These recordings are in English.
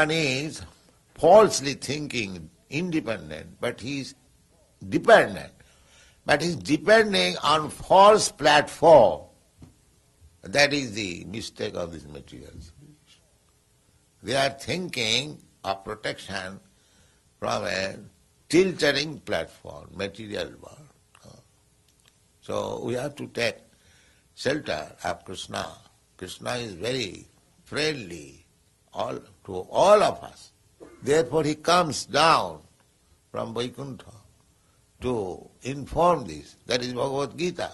one is falsely thinking independent, but he is dependent. But he is depending on false platform. That is the mistake of these materials. They are thinking of protection from a tilting platform, material world. So we have to take shelter of Krishna. Krishna is very friendly to all of us. Therefore he comes down from Vaikuntha to inform this. That is Bhagavad Gita.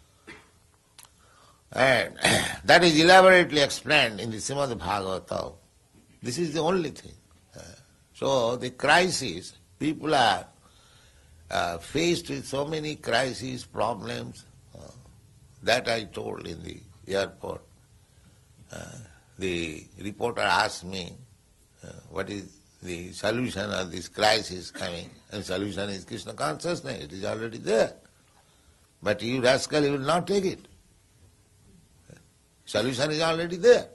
And that is elaborately explained in the Srimad Bhagavatam. This is the only thing. So the crisis, people are faced with so many crises, problems, that I told in the airport. The reporter asked me, what is the solution of this crisis coming? And the solution is Krishna consciousness. It is already there. But you rascal, you will not take it. Solution is already there.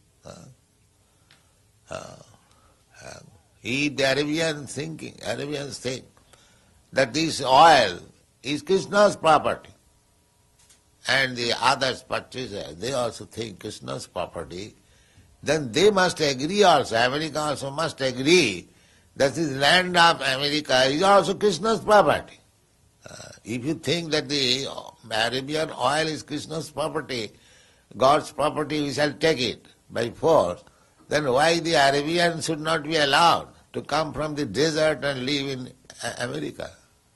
If the Arabians think that this oil is Krishna's property, and the others purchasers, they also think Krishna's property, then they must agree also, America also must agree that this land of America is also Krishna's property. If you think that the Arabian oil is Krishna's property, God's property, we shall take it by force, then why the Arabians should not be allowed to come from the desert and live in America?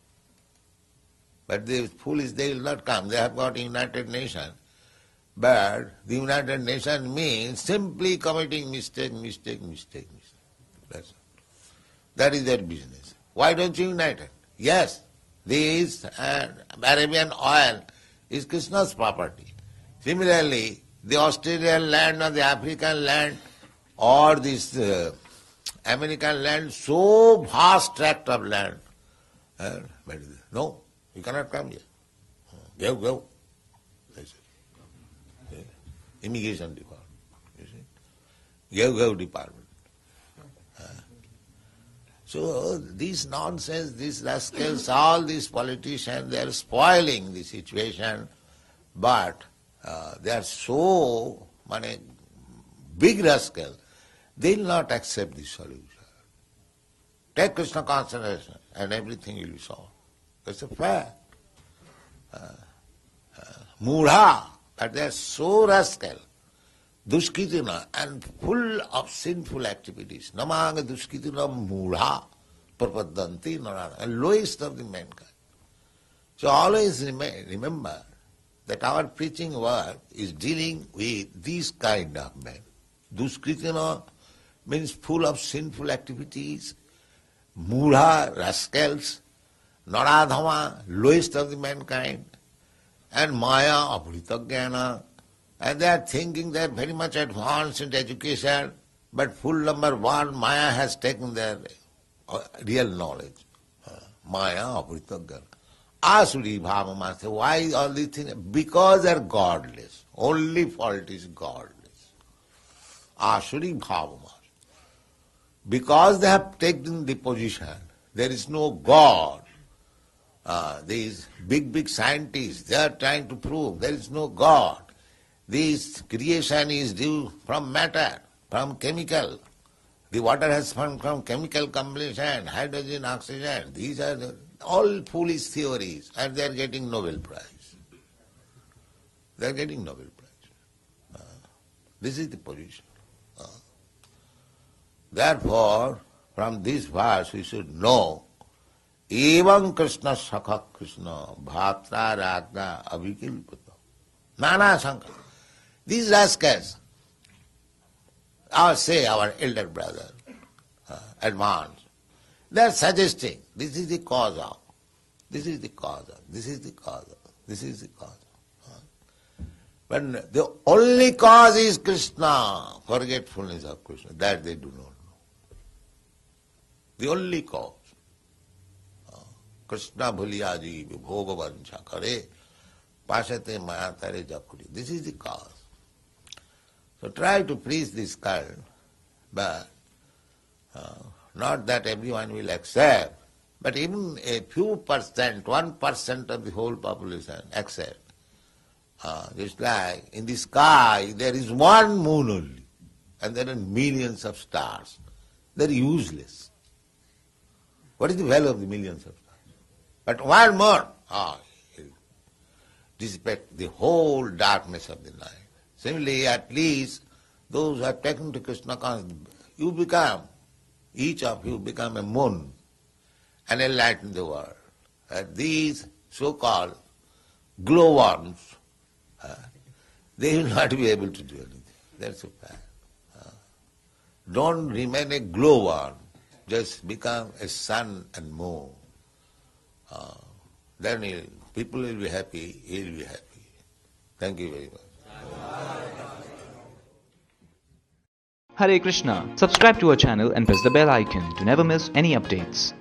But the foolish, they will not come. They have got United Nations. But the United Nations means simply committing mistake. That's all. That is their business. Why don't you unite it? Yes, this Arabian oil is Krishna's property. Similarly, the Australian land or the African land or this American land, so vast tract of land. But no, you cannot come here. Go. Immigration department. You see? Go department. So this nonsense, these rascals, all these politicians, they are spoiling the situation, but they are so big rascals, they will not accept this solution. Take Krishna concentration and everything will be solved. That's a fact. Mudha, but they are so rascal, dushkitina, and full of sinful activities. Namanga dushkitina mudha prapadanti narana, and lowest of the mankind. So always remember that our preaching work is dealing with these kind of men. Dushkitina means full of sinful activities, mudha, rascals, naradhama, lowest of the mankind, and maya, apritagana, and they are thinking they are very much advanced in education, but full number one, maya has taken their real knowledge. Maya, apritagana. Asuri bhavamasa. Why all these things? Because they are godless. Only fault is godless. Asuri bhavamasa. Because they have taken the position, there is no God. These big scientists, they are trying to prove there is no God. This creation is due from matter, from chemical. The water has come from chemical combination, hydrogen, oxygen. These are all foolish theories, and they are getting Nobel Prize. They are getting Nobel Prize. This is the position. Therefore, from this verse we should know, Evam Krishna Sakha Krishna Bhatra Ragna Abhikilpata Nana Sankara. These rascals, our elder brother, advanced, they are suggesting this is the cause of, this is the cause of, this is the cause of, this is the cause of. But the only cause is Krishna, forgetfulness of Krishna. That they do not know. The only cause. Krishna bhuliya jiva bhoga vancha kare pasate maya tare japuri. This is the cause. So try to preach this cult, but Not that everyone will accept, but even a few percent, 1% of the whole population accept. Just like in the sky there is one moon only, and there are millions of stars. They are useless. What is the value of the millions of stars? But one moon, it dissipate the whole darkness of the night. Similarly, at least those who have taken to Krishna consciousness, each of you become a moon and enlighten the world. These so-called glowworms, they will not be able to do anything. That's a fact. Don't remain a glowworm, just become a sun and moon. Then people will be happy, he will be happy. Thank you very much. Hare Krishna. Subscribe to our channel and press the bell icon to never miss any updates.